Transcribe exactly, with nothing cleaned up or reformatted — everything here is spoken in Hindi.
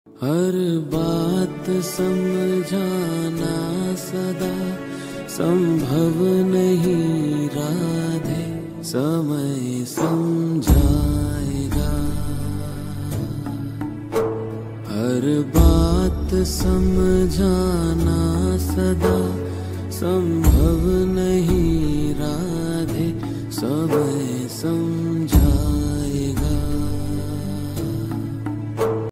हर बात समझाना सदा संभव नहीं राधे, समय समझाएगा। हर बात समझाना सदा संभव नहीं